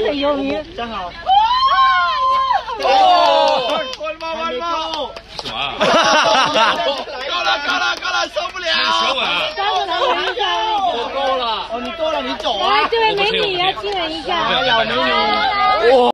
很有名。 站好。 哦， 慢高。 什么？ 高了，受不了！ 舌吻啊！ 我够了。哦，你够了，你走啊！ 来，这位美女要亲吻一下。 老美女。哇。